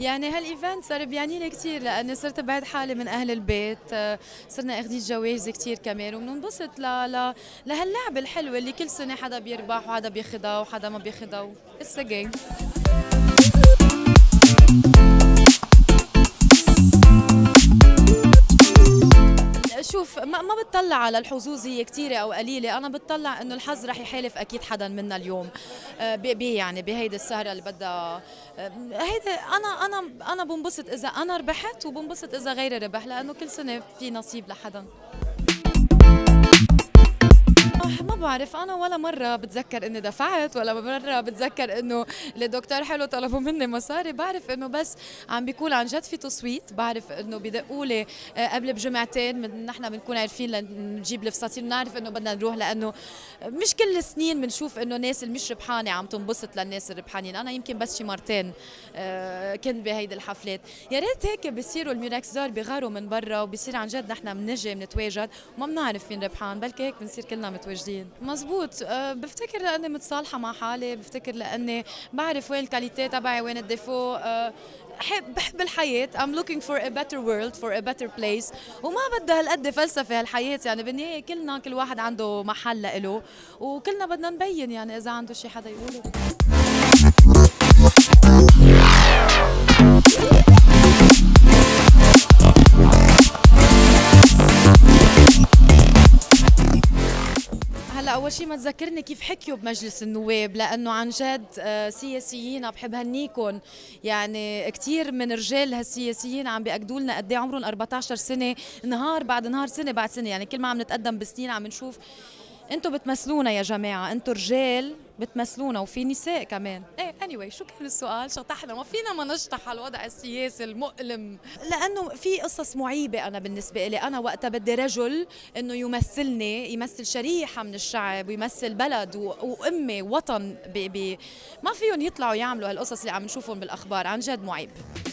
يعني هالايفنت صار بيعني لي كثير لاني صرت بعد حالي من اهل البيت، صرنا اخذين جوائز كثير كمان وبننبسط لهاللعبه الحلوه اللي كل سنه حدا بيربح وحدا بياخذها وحدا ما بياخذها. اتس ا جيم. شوف، ما بتطلع على الحظوظ هي كثيره او قليله، انا بتطلع انه الحظ رح يحالف اكيد حدا منا اليوم يعني بهيدي السهره اللي بدها هيدا. انا بنبسط اذا انا ربحت وبنبسط اذا غيري ربح، لانه كل سنه في نصيب لحدا. ما بعرف، أنا ولا مرة بتذكر إني دفعت، ولا مرة بتذكر إنه الدكتور حلو طلبوا مني مصاري. بعرف إنه بس عم بيكون عن جد في تصويت، بعرف إنه بدقوا لي قبل بجمعتين، نحن بنكون عارفين لنجيب الفساتين، بنعرف إنه بدنا نروح، لأنه مش كل السنين بنشوف إنه الناس اللي مش ربحانة عم تنبسط للناس الربحانين. أنا يمكن بس شي مرتين كنت بهيدي الحفلات. يا ريت هيك بيصيروا الميراكزار بيغاروا من برا وبصير عن جد نحن بنجي بنتواجد وما بنعرف مين ربحان، بلكي هيك بنصير كلنا متواجدين. مزبوط. بفتكر لاني متصالحه مع حالي، بفتكر لاني بعرف وين الكاليتي تبعي وين الديفو. بحب الحياة. I'm looking for a better world, for a better place. وما بدها هالقد فلسفة هالحياة، يعني بالنهاية كل واحد عنده محل لإله، وكلنا بدنا نبين يعني إذا عنده شي حدا يقوله. هلا اول شيء ما تذكرني كيف حكيوا بمجلس النواب، لانه عن جد سياسيين بحب هنيكم. يعني كثير من رجال هالسياسيين عم بياكدوا لنا قد ايه عمرهم 14 سنه، نهار بعد نهار، سنه بعد سنه. يعني كل ما عم نتقدم بالسنين عم نشوف انتم بتمثلونا يا جماعه، انتم رجال بتمثلونا، وفي نساء كمان. ايه anyway، شو كان السؤال؟ شطحنا، ما فينا ما نشطح على الوضع السياسي المؤلم، لانه في قصص معيبه. انا بالنسبه لي، انا وقتها بدي رجل انه يمثلني، يمثل شريحه من الشعب، ويمثل بلد وامه وطن، ما فيهم يطلعوا يعملوا هالقصص اللي عم نشوفهم بالاخبار. عن جد معيب.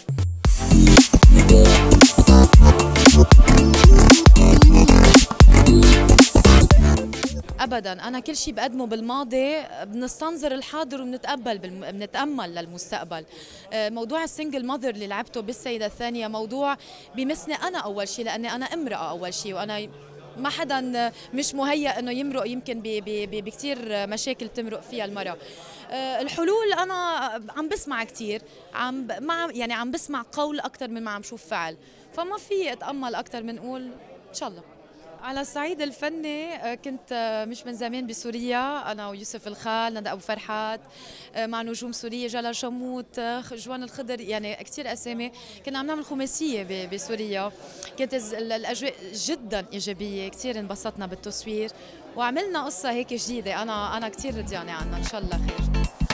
ابدا، انا كل شيء بقدمه بالماضي بنستنظر الحاضر بنتامل للمستقبل. موضوع السنجل ماذر اللي لعبته بالسيده الثانيه موضوع بيمسني انا اول شيء، لاني انا امراه اول شيء، وانا ما حدا مش مهيأ انه يمرق يمكن بكثير مشاكل تمرق فيها المراه. الحلول انا عم بسمع كثير، عم بسمع قول اكثر من ما عم شوف فعل، فما في اتامل اكثر من اقول ان شاء الله. على الصعيد الفني كنت مش من زمان بسوريا، انا ويوسف الخال، ندى ابو فرحات، مع نجوم سوريه، جلال شموت، جوان الخضر، يعني كثير اسامي. كنا عم نعمل خماسيه بسوريا، كانت الاجواء جدا ايجابيه، كثير انبسطنا بالتصوير، وعملنا قصه هيك جديده. انا كثير رضيانه عنها، ان شاء الله خير.